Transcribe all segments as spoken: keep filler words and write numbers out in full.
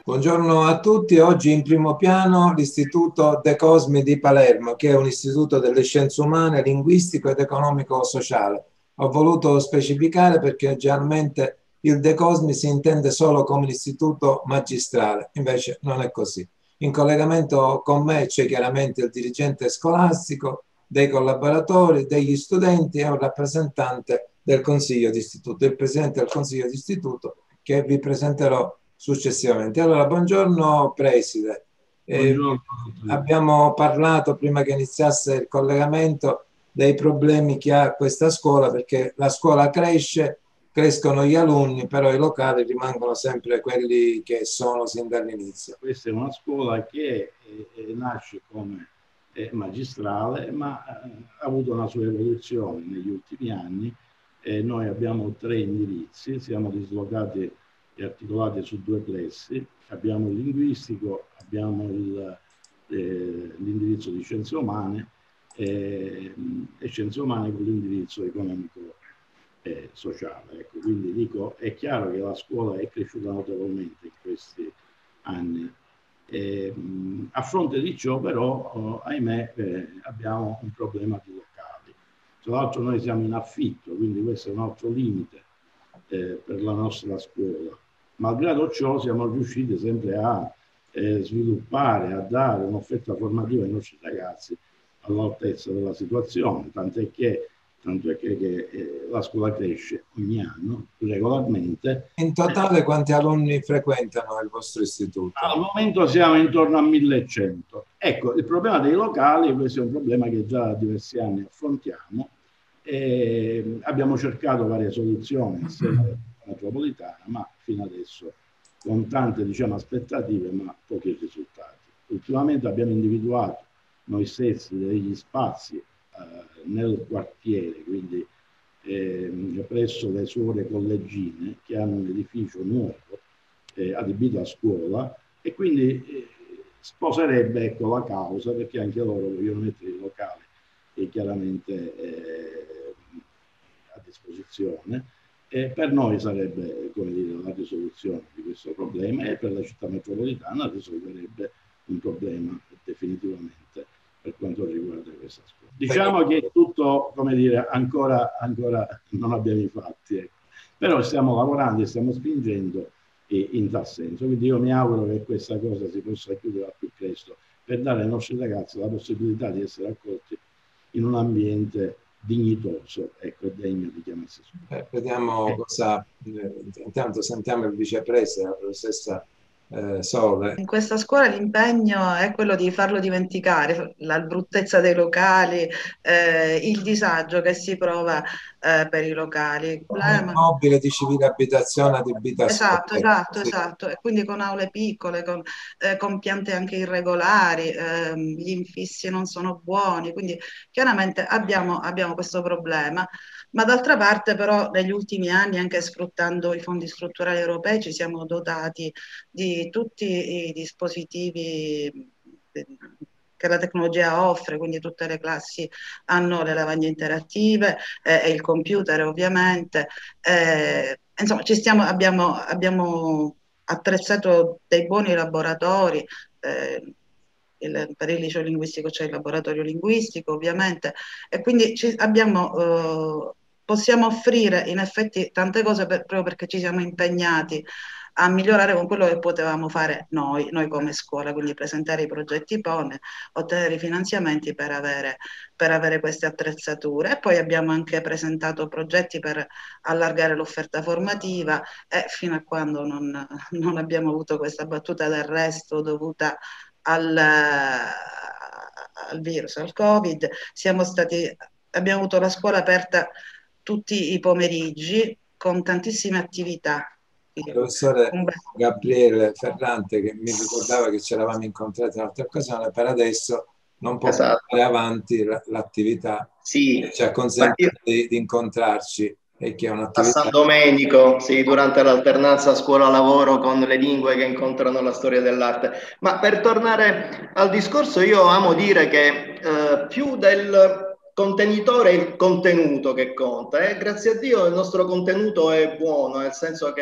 Buongiorno a tutti. Oggi in primo piano l'Istituto De Cosmi di Palermo, che è un istituto delle scienze umane, linguistico ed economico-sociale. Ho voluto specificare perché generalmente il De Cosmi si intende solo come l'istituto magistrale, invece non è così. In collegamento con me c'è chiaramente il dirigente scolastico, dei collaboratori, degli studenti e un rappresentante del Consiglio d'Istituto, il Presidente del Consiglio d'Istituto, che vi presenterò successivamente. Allora, buongiorno Preside. Eh, Buongiorno. abbiamo parlato prima che iniziasse il collegamento dei problemi che ha questa scuola, perché la scuola cresce, crescono gli alunni, però i locali rimangono sempre quelli che sono sin dall'inizio. Questa è una scuola che eh, eh, nasce come eh, magistrale, ma eh, ha avuto una sua evoluzione negli ultimi anni. Eh, noi abbiamo tre indirizzi, siamo dislocati e articolati su due plessi. Abbiamo il linguistico, abbiamo il, eh, l'indirizzo di scienze umane eh, e scienze umane con l'indirizzo economico eh, sociale. Ecco, quindi dico, è chiaro che la scuola è cresciuta notevolmente in questi anni. E, mh, a fronte di ciò però, oh, ahimè, eh, abbiamo un problema di locali. Tra l'altro noi siamo in affitto, quindi questo è un altro limite eh, per la nostra scuola. Malgrado ciò siamo riusciti sempre a eh, sviluppare, a dare un'offerta formativa ai nostri ragazzi all'altezza della situazione, tant'è che tanto è che, che eh, la scuola cresce ogni anno regolarmente. In totale quanti alunni frequentano il vostro istituto? Al momento siamo intorno a millecento. Ecco, il problema dei locali, questo è un problema che già da diversi anni affrontiamo. E abbiamo cercato varie soluzioni in sede metropolitana, ma fino adesso con tante, diciamo, aspettative, ma pochi risultati. Ultimamente abbiamo individuato noi stessi degli spazi eh, nel quartiere, quindi eh, presso le suore collegine, che hanno un edificio nuovo eh, adibito a scuola, e quindi eh, sposerebbe, ecco, la causa, perché anche loro vogliono mettere i locali e chiaramente eh, a disposizione. E per noi sarebbe, come dire, la risoluzione di questo problema, e per la città metropolitana risolverebbe un problema definitivamente per quanto riguarda questa scuola. Diciamo che tutto, come dire, ancora, ancora non abbiamo i fatti, ecco. Però stiamo lavorando e stiamo spingendo in tal senso. Quindi io mi auguro che questa cosa si possa chiudere al più presto, per dare ai nostri ragazzi la possibilità di essere accolti in un ambiente dignitoso, ecco, degno di chiamarsi scuola. Eh, vediamo cosa, eh, intanto sentiamo il vicepresidente, la professoressa eh, Sole. In questa scuola l'impegno è quello di farlo dimenticare, la bruttezza dei locali, eh, il disagio che si prova eh, per i locali. Il Un problema... immobile di civile abitazione adibita a scuola. Esatto, esatto, Sì. esatto. E quindi con aule piccole, con, eh, con piante anche irregolari, ehm, gli infissi non sono buoni, quindi chiaramente abbiamo, abbiamo questo problema. Ma d'altra parte però negli ultimi anni, anche sfruttando i fondi strutturali europei, ci siamo dotati di tutti i dispositivi che la tecnologia offre, quindi tutte le classi hanno le lavagne interattive eh, e il computer ovviamente. Eh, insomma, ci stiamo, abbiamo, abbiamo attrezzato dei buoni laboratori. Eh, il, per il liceo linguistico c'è il laboratorio linguistico ovviamente, e quindi ci abbiamo, eh, possiamo offrire in effetti tante cose per, proprio perché ci siamo impegnati a migliorare con quello che potevamo fare noi, noi come scuola, quindi presentare i progetti P O N E, ottenere i finanziamenti per avere, per avere queste attrezzature. E poi abbiamo anche presentato progetti per allargare l'offerta formativa, e fino a quando non, non abbiamo avuto questa battuta d'arresto dovuta al, al virus, al Covid, siamo stati, abbiamo avuto la scuola aperta tutti i pomeriggi con tantissime attività. Il professore Gabriele Ferrante, che mi ricordava che ci eravamo incontrati in un'altra occasione, per adesso non può Esatto. portare avanti l'attività Sì, che ci ha consentito di, di incontrarci, e che è a un'attività... San Domenico, sì, durante l'alternanza scuola-lavoro con le lingue che incontrano la storia dell'arte. Ma per tornare al discorso, io amo dire che eh, più del contenitore è il contenuto che conta, e grazie a Dio il nostro contenuto è buono, nel senso che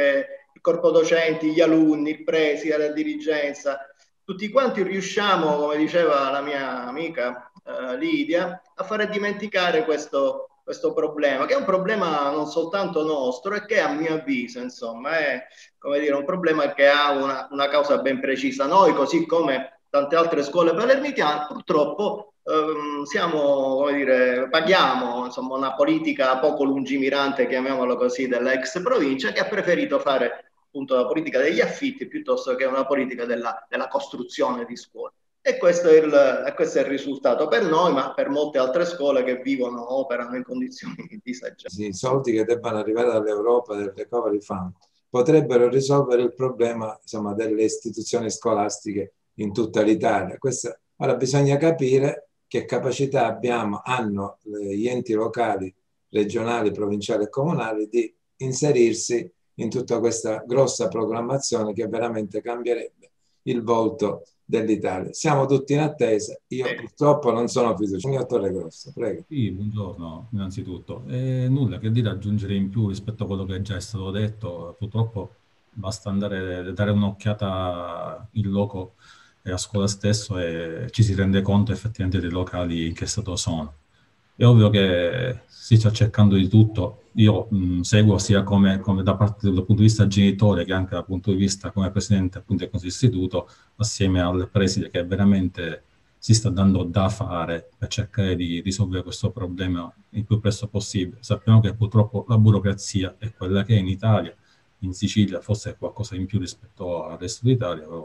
il corpo docenti, gli alunni, il preside, la dirigenza, tutti quanti riusciamo, come diceva la mia amica eh, Lidia, a fare dimenticare questo, questo problema, che è un problema non soltanto nostro e che a mio avviso, insomma, è, come dire, un problema che ha una, una causa ben precisa. Noi, così come tante altre scuole palermitiane, purtroppo ehm, siamo, come dire, paghiamo insomma, una politica poco lungimirante, chiamiamolo così, dell'ex provincia, che ha preferito fare appunto la politica degli affitti piuttosto che una politica della, della costruzione di scuole. E questo, è il, questo è il risultato per noi, ma per molte altre scuole che vivono, operano in condizioni disagiate. Sì, i soldi che debbano arrivare dall'Europa, del Recovery Fund, potrebbero risolvere il problema, insomma, delle istituzioni scolastiche in tutta l'Italia. Questa, ora bisogna capire che capacità abbiamo, hanno gli enti locali, regionali, provinciali e comunali di inserirsi in tutta questa grossa programmazione che veramente cambierebbe il volto dell'Italia. Siamo tutti in attesa. Io purtroppo non sono fiducioso. Torregrossa, prego. Sì, buongiorno innanzitutto. E nulla che dire, aggiungere in più rispetto a quello che già è stato detto. Purtroppo basta andare, dare un'occhiata in loco a scuola stesso e ci si rende conto effettivamente dei locali in che stato sono. È ovvio che si sta cercando di tutto. Io mh, seguo sia come, come da parte dal punto di vista genitore che anche dal punto di vista come presidente appunto del Consiglio Istituto, assieme al preside che veramente si sta dando da fare per cercare di risolvere questo problema il più presto possibile. Sappiamo che purtroppo la burocrazia è quella che è in Italia, in Sicilia forse è qualcosa in più rispetto al resto d'Italia, però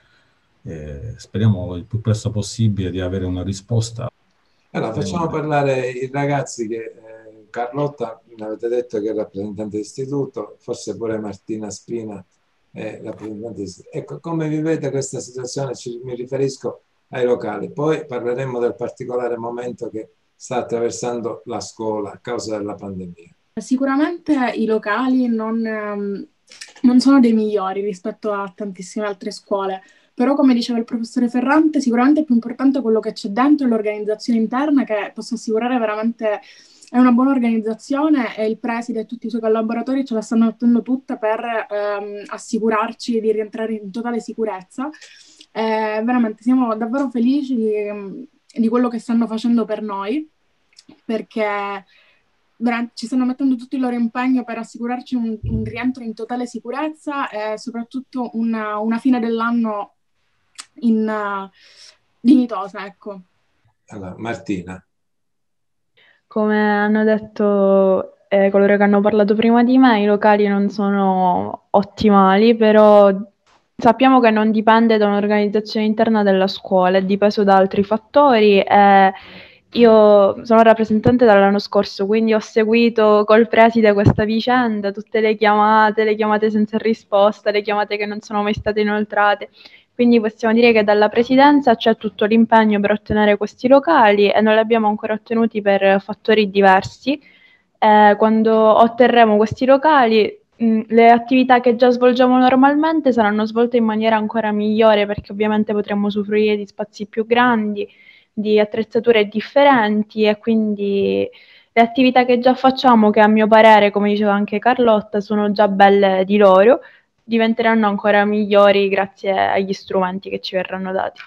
eh, speriamo il più presto possibile di avere una risposta. Allora, facciamo parlare i ragazzi che eh, Carlotta, mi avete detto che è rappresentante d'istituto, forse pure Martina Spina è rappresentante d'istituto. Ecco, come vivete questa situazione? Ci, mi riferisco ai locali. Poi parleremo del particolare momento che sta attraversando la scuola a causa della pandemia. Sicuramente i locali non, um, non sono dei migliori rispetto a tantissime altre scuole. Però, come diceva il professore Ferrante, sicuramente è più importante quello che c'è dentro e l'organizzazione interna, che posso assicurare veramente è una buona organizzazione, e il preside e tutti i suoi collaboratori ce la stanno mettendo tutta per ehm, assicurarci di rientrare in totale sicurezza. Eh, veramente siamo davvero felici di, di quello che stanno facendo per noi, perché ci stanno mettendo tutto il loro impegno per assicurarci un, un rientro in totale sicurezza e soprattutto una, una fine dell'anno in uh, dignitosa, ecco. Allora, Martina. Come hanno detto eh, coloro che hanno parlato prima di me, i locali non sono ottimali, però sappiamo che non dipende da un'organizzazione interna della scuola, è dipeso da altri fattori. Eh, io sono rappresentante dall'anno scorso, quindi ho seguito col preside questa vicenda, tutte le chiamate, le chiamate senza risposta, le chiamate che non sono mai state inoltrate. Quindi possiamo dire che dalla presidenza c'è tutto l'impegno per ottenere questi locali e non li abbiamo ancora ottenuti per fattori diversi. Eh, quando otterremo questi locali, mh, le attività che già svolgiamo normalmente saranno svolte in maniera ancora migliore, perché ovviamente potremo usufruire di spazi più grandi, di attrezzature differenti, e quindi le attività che già facciamo, che a mio parere, come diceva anche Carlotta, sono già belle di loro, diventeranno ancora migliori grazie agli strumenti che ci verranno dati.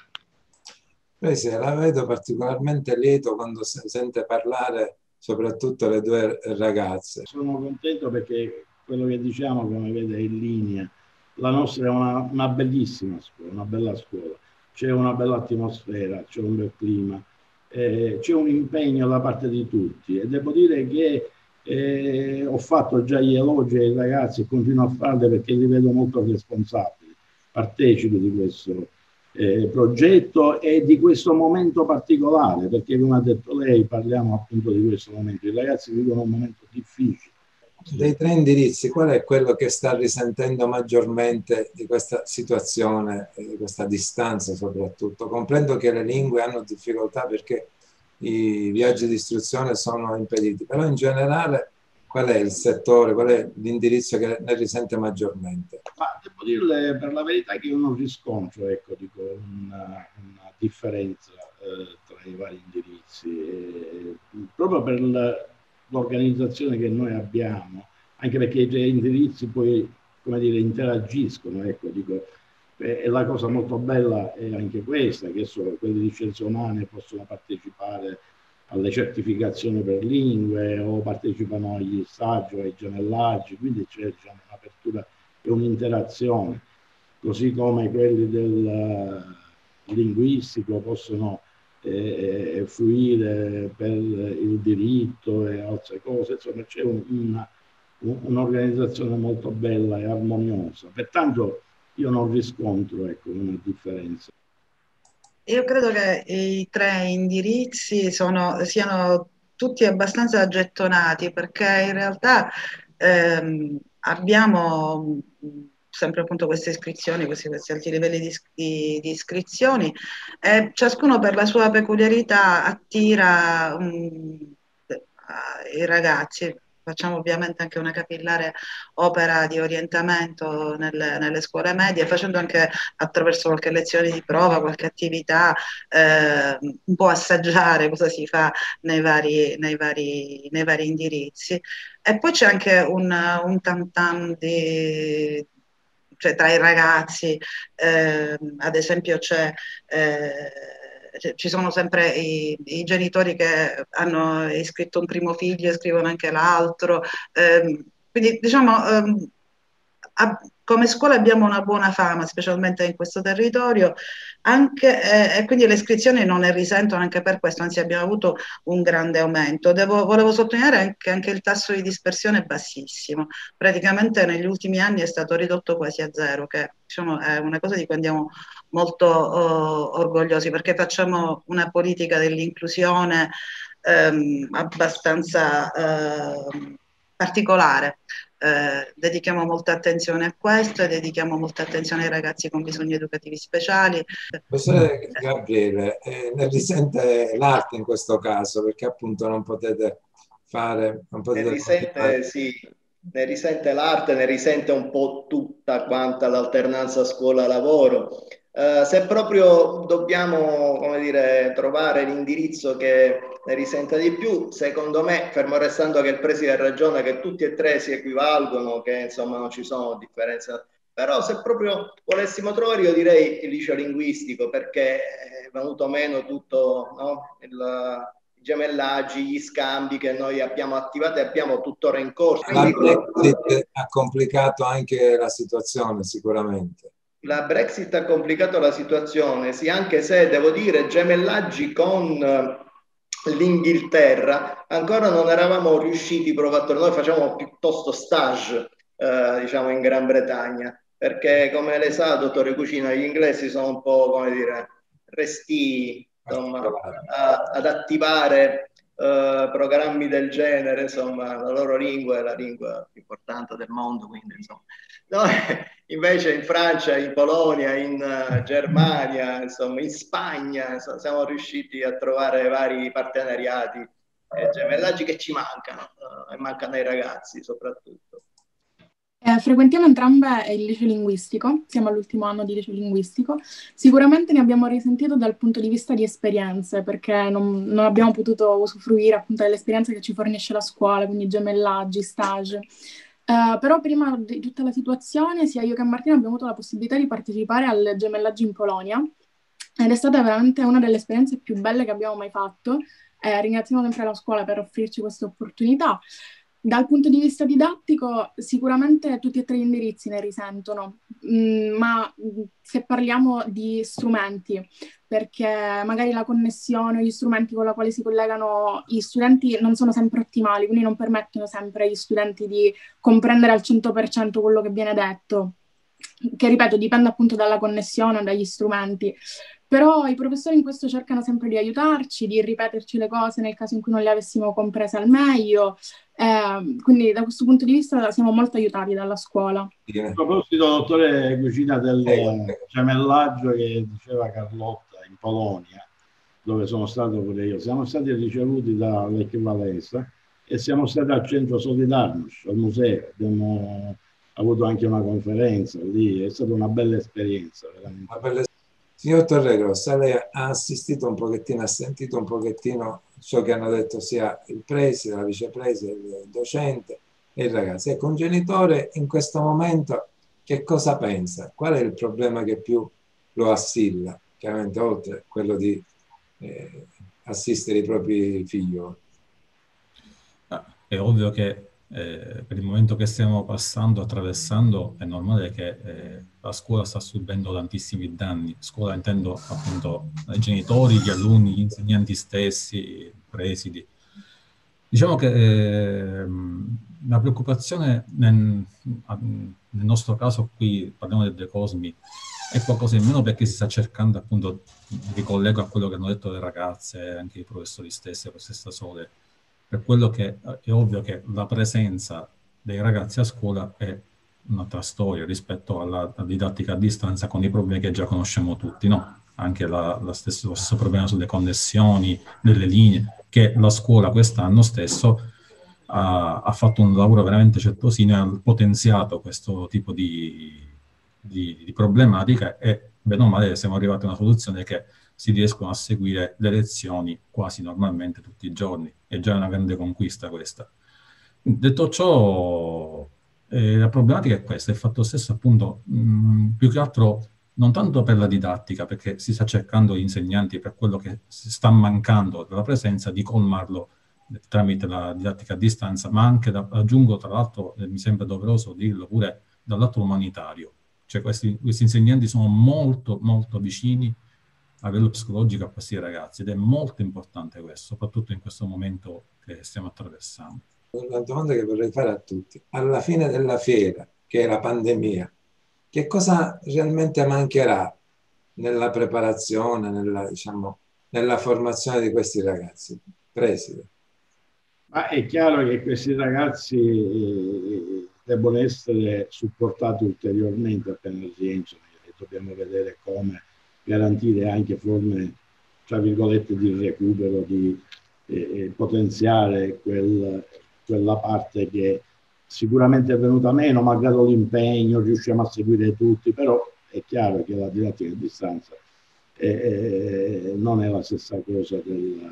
Sì, la vedo particolarmente lieto quando sente parlare soprattutto le due ragazze. Sono contento perché quello che diciamo, come vede, è in linea. La nostra è una, una bellissima scuola, una bella scuola. C'è una bella atmosfera, c'è un bel clima, eh, c'è un impegno da parte di tutti, e devo dire che Eh, ho fatto già gli elogi ai ragazzi e continuo a farli perché li vedo molto responsabili, partecipi di questo eh, progetto e di questo momento particolare, perché come ha detto lei parliamo appunto di questo momento. I ragazzi vivono un momento difficile. Dei tre indirizzi, qual è quello che sta risentendo maggiormente di questa situazione, di questa distanza soprattutto? Comprendo che le lingue hanno difficoltà perché i viaggi di istruzione sono impediti, però in generale qual è il settore, qual è l'indirizzo che ne risente maggiormente? Ma devo dirle per la verità che io non riscontro, ecco, dico, una, una differenza eh, tra i vari indirizzi, eh, proprio per l'organizzazione che noi abbiamo, anche perché i tre indirizzi poi come dire, interagiscono, ecco, dico. E la cosa molto bella è anche questa, che so, quelli di scienze umane possono partecipare alle certificazioni per lingue o partecipano agli stagi o ai gemellaggi, quindi c'è, diciamo, un'apertura e un'interazione, così come quelli del uh, linguistico possono eh, fruire per il diritto e altre cose, insomma c'è un, una, un'organizzazione molto bella e armoniosa, pertanto io non riscontro, ecco, una differenza. Io credo che i tre indirizzi sono, siano tutti abbastanza gettonati, perché in realtà ehm, abbiamo sempre appunto queste iscrizioni, questi, questi alti livelli di, di, di iscrizioni, e ciascuno per la sua peculiarità attira um, i ragazzi. Facciamo ovviamente anche una capillare opera di orientamento nelle, nelle scuole medie, facendo anche attraverso qualche lezione di prova, qualche attività, eh, un po' assaggiare cosa si fa nei vari, nei vari, nei vari indirizzi. E poi c'è anche un, un tam tam di, cioè tra i ragazzi, eh, ad esempio c'è... Eh, ci sono sempre i, i genitori che hanno iscritto un primo figlio e scrivono anche l'altro, eh, quindi diciamo ehm, a, come scuola abbiamo una buona fama, specialmente in questo territorio, anche, eh, e quindi le iscrizioni non ne risentono anche per questo, anzi abbiamo avuto un grande aumento. Devo, volevo sottolineare che anche il tasso di dispersione è bassissimo, praticamente negli ultimi anni è stato ridotto quasi a zero, che diciamo, è una cosa di cui andiamo molto oh, orgogliosi, perché facciamo una politica dell'inclusione ehm, abbastanza eh, particolare. Eh, dedichiamo molta attenzione a questo e dedichiamo molta attenzione ai ragazzi con bisogni educativi speciali. Professore Gabriele, eh, ne risente l'arte in questo caso, perché appunto non potete fare... Non potete ne risente, sì, ne risente l'arte, ne risente un po' tutta quanta l'alternanza scuola-lavoro. Uh, se proprio dobbiamo, come dire, trovare l'indirizzo che ne risenta di più, secondo me, fermo restando che il preside ha ragione, che tutti e tre si equivalgono, che insomma non ci sono differenze, però se proprio volessimo trovare, io direi il liceo linguistico, perché è venuto meno tutto, no? il, i gemellaggi, gli scambi che noi abbiamo attivato e abbiamo tuttora in corso. La Brexit ha complicato anche la situazione, sicuramente. La Brexit ha complicato la situazione, sì, anche se devo dire gemellaggi con l'Inghilterra ancora non eravamo riusciti provatori. Noi facciamo piuttosto stage, eh, diciamo, in Gran Bretagna, perché come lei sa, dottore Cucina, gli inglesi sono un po', come dire, restii, insomma, a, ad attivare Uh, programmi del genere, insomma, la loro lingua è la lingua più importante del mondo, quindi insomma. Noi invece in Francia, in Polonia, in uh, Germania, insomma, in Spagna, insomma, siamo riusciti a trovare vari partenariati e gemellaggi che ci mancano, uh, e mancano ai ragazzi soprattutto. Eh, frequentiamo entrambe il liceo linguistico, siamo all'ultimo anno di liceo linguistico. Sicuramente ne abbiamo risentito dal punto di vista di esperienze, perché non, non abbiamo potuto usufruire appunto dell'esperienza che ci fornisce la scuola, quindi gemellaggi, stage. Uh, però prima di tutta la situazione, sia io che Martina abbiamo avuto la possibilità di partecipare al gemellaggio in Polonia, ed è stata veramente una delle esperienze più belle che abbiamo mai fatto. Eh, ringraziamo sempre la scuola per offrirci questa opportunità. Dal punto di vista didattico, sicuramente tutti e tre gli indirizzi ne risentono, mm, ma se parliamo di strumenti, perché magari la connessione, gli strumenti con la quale si collegano gli studenti non sono sempre ottimali, quindi non permettono sempre agli studenti di comprendere al cento per cento quello che viene detto, che ripeto dipende appunto dalla connessione, dagli strumenti. Però i professori in questo cercano sempre di aiutarci, di ripeterci le cose nel caso in cui non le avessimo comprese al meglio, eh, quindi da questo punto di vista siamo molto aiutati dalla scuola. A proposito, dottore Cucina, del gemellaggio che diceva Carlotta in Polonia, dove sono stato pure io, siamo stati ricevuti dall'equivalenza e siamo stati al centro Solidarność, al museo, abbiamo avuto anche una conferenza lì, è stata una bella esperienza, veramente. Una bella... Signor Torregrossa, lei ha assistito un pochettino, ha sentito un pochettino ciò che hanno detto sia il preside, la vicepreside, il docente e il ragazzo. Ecco, un genitore in questo momento che cosa pensa? Qual è il problema che più lo assilla? Chiaramente oltre quello di eh, assistere i propri figlioli. È ovvio che eh, per il momento che stiamo passando, attraversando, è normale che eh, la scuola sta subendo tantissimi danni. Scuola intendo appunto i genitori, gli alunni, gli insegnanti stessi, i presidi. Diciamo che eh, la preoccupazione nel, nel nostro caso qui, parliamo del De Cosmi, è qualcosa in meno perché si sta cercando appunto, mi ricollego a quello che hanno detto le ragazze, anche i professori stessi, la professoressa Sole, per quello che è ovvio che la presenza dei ragazzi a scuola è un'altra storia rispetto alla, alla didattica a distanza con i problemi che già conosciamo tutti, no? Anche la, la stesso, lo stesso problema sulle connessioni, delle linee, che la scuola quest'anno stesso ha, ha fatto un lavoro veramente certosino e ha potenziato questo tipo di, di, di problematica e bene o male siamo arrivati a una soluzione che si riescono a seguire le lezioni quasi normalmente tutti i giorni. È già una grande conquista questa. Detto ciò, eh, la problematica è questa, il fatto stesso appunto, mh, più che altro non tanto per la didattica, perché si sta cercando gli insegnanti per quello che si sta mancando della presenza, di colmarlo tramite la didattica a distanza, ma anche, da, aggiungo tra l'altro, eh, mi sembra doveroso dirlo pure, dal lato umanitario. Cioè questi, questi insegnanti sono molto, molto vicini a livello psicologico a questi ragazzi ed è molto importante questo, soprattutto in questo momento che stiamo attraversando. Una domanda che vorrei fare a tutti. Alla fine della fiera, che è la pandemia, che cosa realmente mancherà nella preparazione, nella, diciamo, nella formazione di questi ragazzi? Preside. Ma è chiaro che questi ragazzi eh, devono essere supportati ulteriormente appena rientrano e dobbiamo vedere come garantire anche forme, tra virgolette, di recupero, di eh, potenziare quel, quella parte che sicuramente è venuta meno, malgrado l'impegno, riusciamo a seguire tutti, però è chiaro che la didattica a distanza eh, eh, non è la stessa cosa della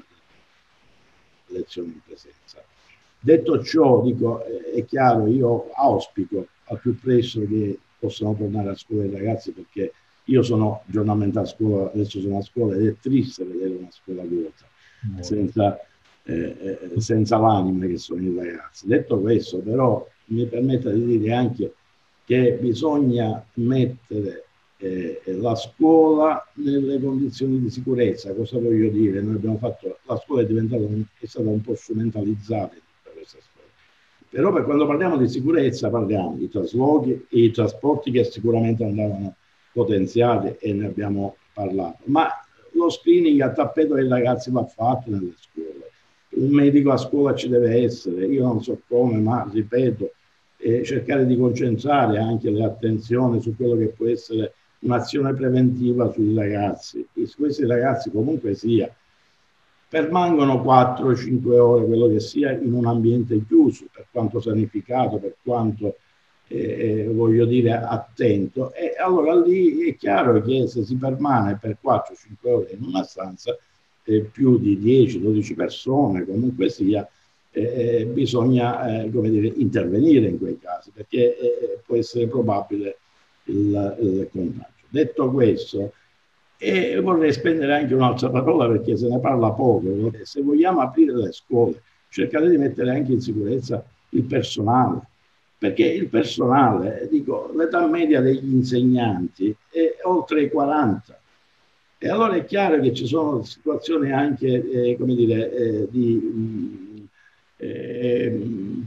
lezione in presenza. Detto ciò, dico, è chiaro, io auspico al più presto che possano tornare a scuola i ragazzi, perché io sono giornalmente a scuola, adesso sono a scuola ed è triste vedere una scuola vuota, senza, eh, senza l'anima che sono i ragazzi. Detto questo, però, mi permetta di dire anche che bisogna mettere eh, la scuola nelle condizioni di sicurezza. Cosa voglio dire? Noi abbiamo fatto, la scuola è diventata, è stata un po' strumentalizzata in tutta questa storia. Però per quando parliamo di sicurezza parliamo di traslochi e i trasporti che sicuramente andavano potenziati e ne abbiamo parlato, ma lo screening a tappeto dei ragazzi va fatto nelle scuole, un medico a scuola ci deve essere, io non so come, ma ripeto, eh, cercare di concentrare anche le attenzioni su quello che può essere un'azione preventiva sui ragazzi, e su questi ragazzi comunque sia permangono quattro cinque ore, quello che sia, in un ambiente chiuso, per quanto sanificato, per quanto Eh, voglio dire attento, e allora lì è chiaro che se si permane per quattro cinque ore in una stanza, eh, più di dieci dodici persone comunque sia, eh, bisogna eh, come dire, intervenire in quei casi, perché eh, può essere probabile il, il contagio. Detto questo, e vorrei spendere anche un'altra parola, perché se ne parla poco, se vogliamo aprire le scuole, cercare di mettere anche in sicurezza il personale, perché il personale, dico, l'età media degli insegnanti è oltre i quaranta. E allora è chiaro che ci sono situazioni anche, eh, come dire, eh, di mh, eh,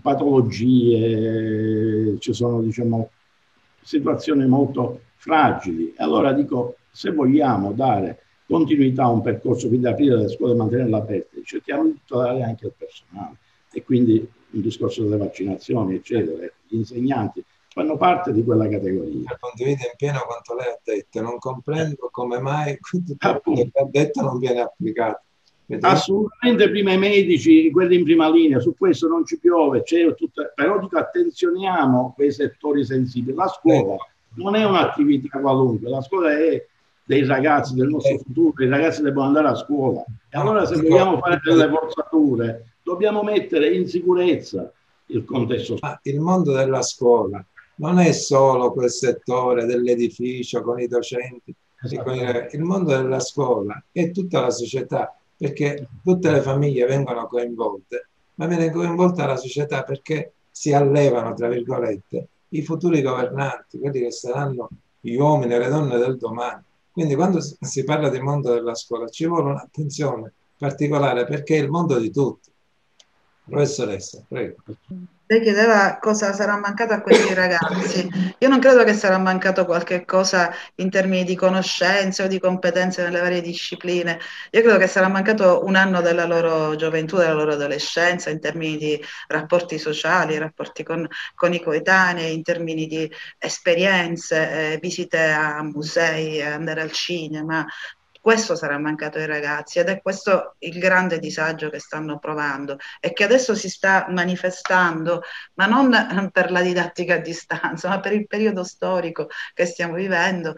patologie, ci sono, diciamo, situazioni molto fragili. Allora dico, se vogliamo dare continuità a un percorso, quindi aprire le scuole e mantenerle aperte, cerchiamo di tutelare anche il personale. E quindi un discorso delle vaccinazioni, eccetera. Gli insegnanti fanno parte di quella categoria. Condivido in pieno quanto lei ha detto, non comprendo come mai tutto quello che ha detto non viene applicato. Vedete? Assolutamente, prima i medici, quelli in prima linea, su questo non ci piove, c'è tutta, però dico, attenzioniamo quei settori sensibili. La scuola non è un'attività qualunque, la scuola è dei ragazzi, del nostro futuro, i ragazzi devono andare a scuola. E allora se vogliamo fare delle forzature, dobbiamo mettere in sicurezza il contesto. Ma il mondo della scuola non è solo quel settore dell'edificio con i docenti, e con i- il mondo della scuola è tutta la società, perché tutte le famiglie vengono coinvolte, ma viene coinvolta la società perché si allevano, tra virgolette, i futuri governanti, quelli che saranno gli uomini e le donne del domani. Quindi quando si si parla di mondo della scuola ci vuole un'attenzione particolare perché è il mondo di tutti. Professoressa, prego. Lei chiedeva cosa sarà mancato a questi ragazzi. Io non credo che sarà mancato qualche cosa in termini di conoscenze o di competenze nelle varie discipline. Io credo che sarà mancato un anno della loro gioventù, della loro adolescenza, in termini di rapporti sociali, rapporti con, con i coetanei, in termini di esperienze, eh, visite a musei, andare al cinema. Questo sarà mancato ai ragazzi ed è questo il grande disagio che stanno provando e che adesso si sta manifestando, ma non per la didattica a distanza, ma per il periodo storico che stiamo vivendo.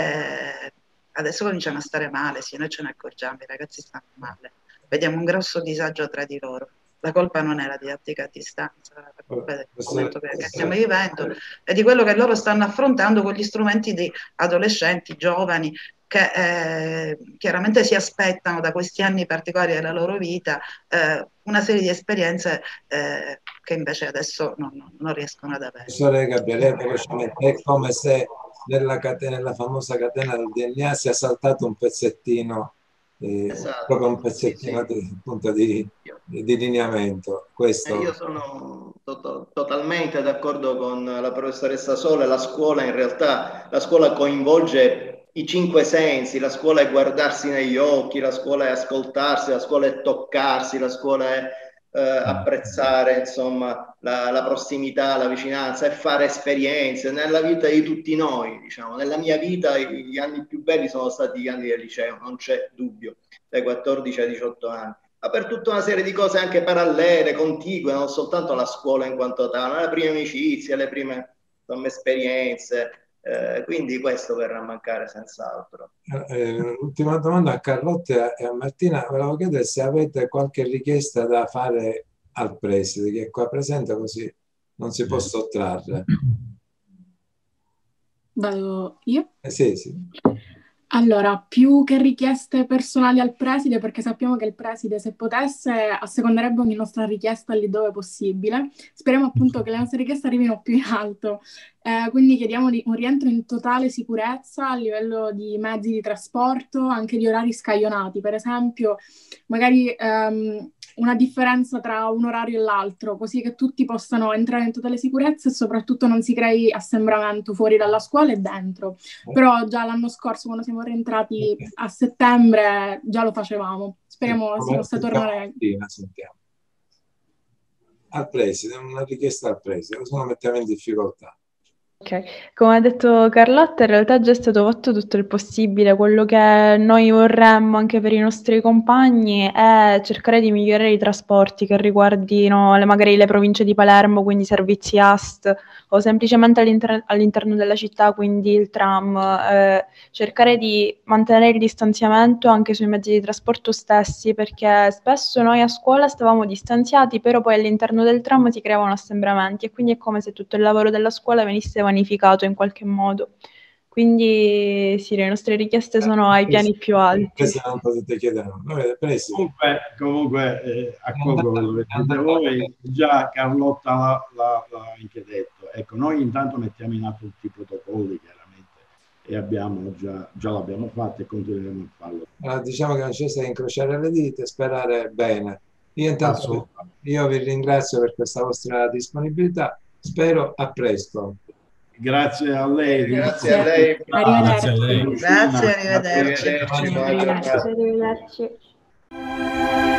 Eh, adesso cominciano a stare male, sì, noi ce ne accorgiamo, i ragazzi stanno male, vediamo un grosso disagio tra di loro. La colpa non è la didattica a distanza, la colpa è del momento che, che stiamo vivendo e di quello che loro stanno affrontando con gli strumenti di adolescenti, giovani, che eh, chiaramente si aspettano da questi anni particolari della loro vita eh, una serie di esperienze eh, che invece adesso non, non, non riescono ad avere. Professore Gabriele, velocemente, è come se nella, catena, nella famosa catena del D N A sia saltato un pezzettino, eh, Esatto. proprio un pezzettino Sì, sì. Di, appunto, di, di, di lineamento. Questo... Eh, io sono to- totalmente d'accordo con la professoressa Sole. La scuola in realtà, la scuola coinvolge i cinque sensi, la scuola è guardarsi negli occhi, la scuola è ascoltarsi, la scuola è toccarsi, la scuola è eh, apprezzare insomma la, la prossimità, la vicinanza, è fare esperienze nella vita di tutti noi. Diciamo, nella mia vita gli anni più belli sono stati gli anni del liceo, non c'è dubbio, dai quattordici ai diciotto anni. Ma per tutta una serie di cose anche parallele, contigue, non soltanto la scuola in quanto tale, le prime amicizie, le prime insomma, esperienze, eh, quindi questo verrà a mancare senz'altro. Eh, ultima domanda a Carlotta e a Martina, volevo chiedere se avete qualche richiesta da fare al preside, che è qua presente, così non si può sottrarre. Vado io? Eh, sì, sì. Allora, più che richieste personali al preside, perché sappiamo che il preside, se potesse, asseconderebbe ogni nostra richiesta lì dove possibile. Speriamo appunto che le nostre richieste arrivino più in alto. Eh, quindi chiediamo di un rientro in totale sicurezza a livello di mezzi di trasporto, anche di orari scaglionati. Per esempio, magari ehm, una differenza tra un orario e l'altro, così che tutti possano entrare in totale sicurezza e soprattutto non si crei assembramento fuori dalla scuola e dentro. Però già l'anno scorso, quando siamo rientrati a settembre, già lo facevamo. Speriamo si possa tornare. Sentiamo. Al preside, una richiesta al preside, così lo mettiamo in difficoltà. Ok, come ha detto Carlotta, in realtà già è stato fatto tutto il possibile. Quello che noi vorremmo anche per i nostri compagni è cercare di migliorare i trasporti che riguardino le, magari le province di Palermo, quindi servizi A S T, o semplicemente all'inter- all'interno della città, quindi il tram, eh, cercare di mantenere il distanziamento anche sui mezzi di trasporto stessi, perché spesso noi a scuola stavamo distanziati, però poi all'interno del tram si creavano assembramenti e quindi è come se tutto il lavoro della scuola venisse vanificato in qualche modo. Quindi sì, le nostre richieste sono ai piani più alti. Queste non potete chiedere. Comunque, comunque eh, accolgo quello che dite voi, già Carlotta l'ha, l'ha, l'ha anche detto. Ecco, noi intanto mettiamo in atto tutti i protocolli, chiaramente, e abbiamo già, già l'abbiamo fatto e continueremo a farlo. Allora, diciamo che non c'è da incrociare le dita e sperare bene. Io intanto io vi ringrazio per questa vostra disponibilità, spero a presto. Grazie a lei. Grazie a lei. Arrivederci. Grazie a lei. Grazie, arrivederci. Arrivederci. Arrivederci.